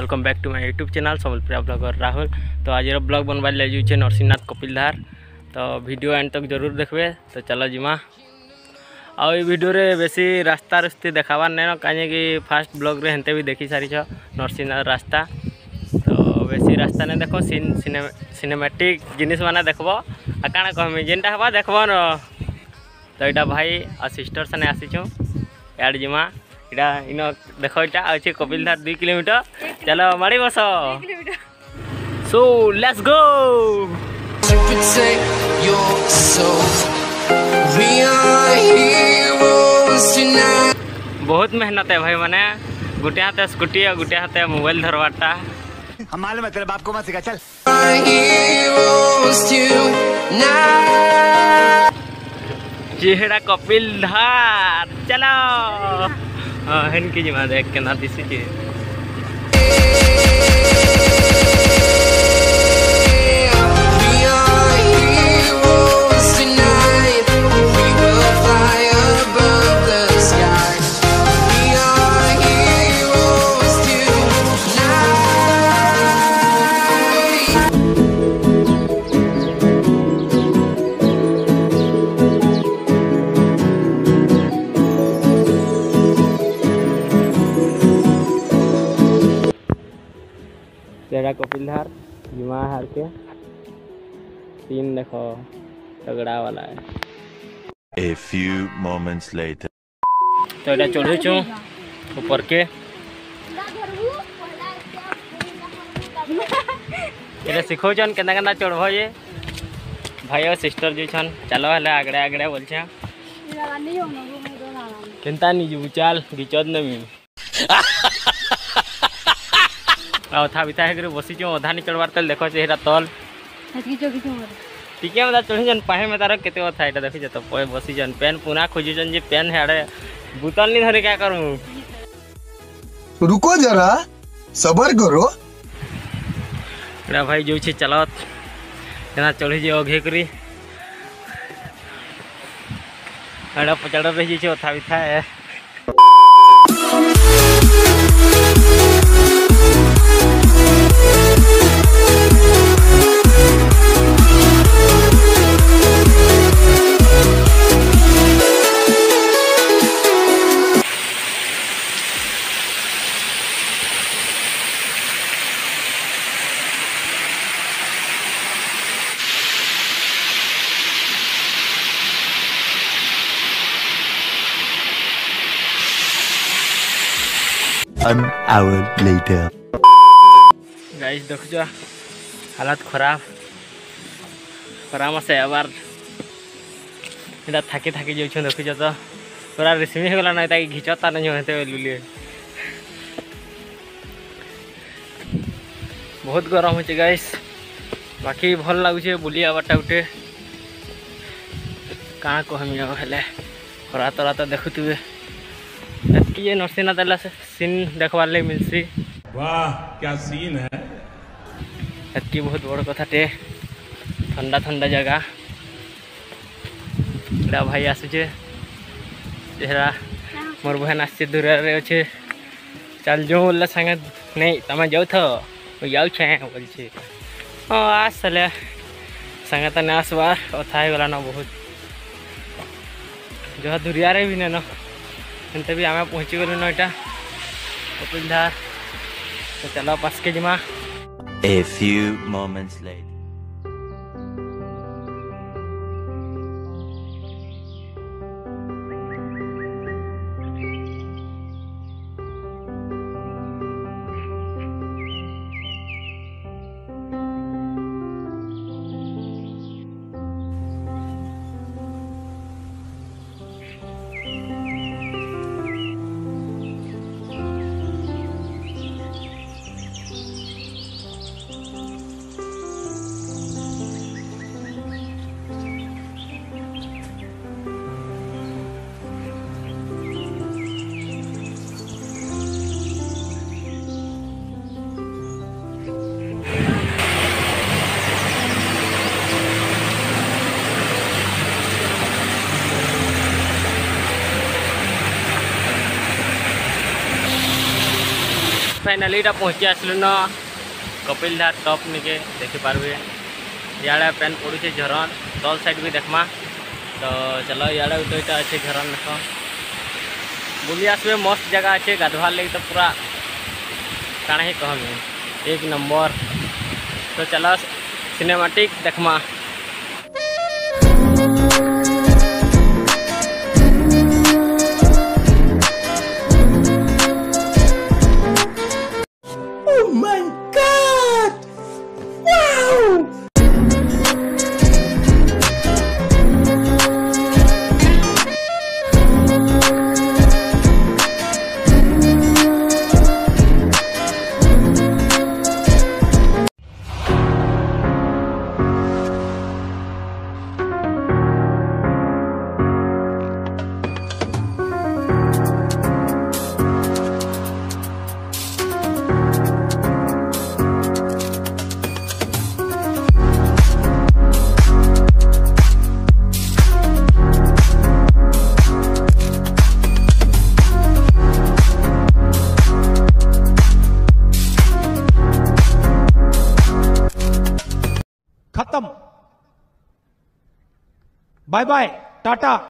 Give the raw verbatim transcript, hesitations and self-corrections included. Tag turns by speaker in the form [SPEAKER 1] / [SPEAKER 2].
[SPEAKER 1] Welcome back to my YouTube channel Sambalpuria blogger Rahul. तो आज blog बनवा ले जाऊे नरसिंहनाथ कपिलधार। तो वीडियो एंड तक जरूर देखबे। तो चलो जिमा आ वीडियो रे बेसी रास्ता रस्ती देखाबार नहीं कहीं कि फास्ट ब्लॉग रे हेंते भी देखी सारी नरसिंहनाथ रास्ता। तो बेसी रास्ता नहीं देख सीन सिनेमेटिक जिनिस माने देखब आ काଣା कहमी जेनटा हवा देखब न। तो यहाँ भाई आ सिस्टर सने आसीचु यार जिमा इटा इन देख इटा अच्छे कपिलधार दुई किलोमीटर। चलो माड़ी बस सो लेट्स गो। बहुत मेहनत है भाई माने गुटे हाथे स्कूटी और गुटे हाथे मोबाइल धरवाटा।
[SPEAKER 2] हम मालूम है तेरे बाप को मत सिखा चल।
[SPEAKER 1] चेहरा कपिलधार चलो हाँ हेन की जिमा देख के ना दिसी के तेरा कपिलधार जिमा हार के सीन देखो तगड़ा वाला है।
[SPEAKER 3] A few moments later.
[SPEAKER 1] तो इटा चढ़े चु ऊपर के इटा सिखो छन केना केना चढ़बो ये भाई और सिस्टर जो छन। चलो हले आगड़े आगड़े बोल छ केनता नी जु चल गिचद नमी अथा बिता है बसी चो अधा नहीं चढ़वार तल देखो चेहरा तल टिके में चढ़ी जन पाहे में तार केते अथा एटा देखि जत पय बसी जन पेन पुना खोजी जन जे पेन हेडे बोतल नहीं धरे क्या करूं।
[SPEAKER 2] रुको जरा सबर करो।
[SPEAKER 1] एटा भाई जो छी चलत केना चढ़ी जे ओघे करी एटा पचड़ रही छी अथा बिता है।
[SPEAKER 3] An hour later.
[SPEAKER 1] गाइस देख जो हालत खराब खराब से आबार इधर थकी थकी जाऊँ देख तो पूरा रेशमी होगा ना घिचता नहीं होते लुलिए बहुत गरम हो गाइस। बाकी भल लगुचे बुली आबारटा गोटे कहाँ कहमी हेले खरा तरा तो देखुवे ये नरसिंहनाथ से सीन देखवार लगे मिलसी।
[SPEAKER 4] वाह क्या सीन है।
[SPEAKER 1] एतकी बहुत बड़ कथाटे ठंडा ठंडा जगह इटा भाई आसुचे चेहरा मोर बहन आसे दूर अच्छे चल जो बोल संगे नहीं तमें जाऊ थो जाऊ बोल हाँ आस साले संगे तो नहीं आसबार अथा गला ना बहुत जहाँ दूरिया भी नहीं ना एनते भी आमे पहुँची गलु ना इटा कपिलधार। तो चलो पास के जिमा।
[SPEAKER 3] A few moments later.
[SPEAKER 1] Finally पहुँची आसलु न कपिलधार टॉप निके देखिपारे इे पेन पड़े झरन तल साइड भी देखमा। तो चलो इे उतरटा अच्छे झरन देख बुली आसबे मस्त जगह अच्छे गाधवार लगे तो पूरा काଣା ही कहमी एक नंबर। तो चलो सिनेमाटिक देखमा।
[SPEAKER 5] खत्म, बाय बाय, टाटा।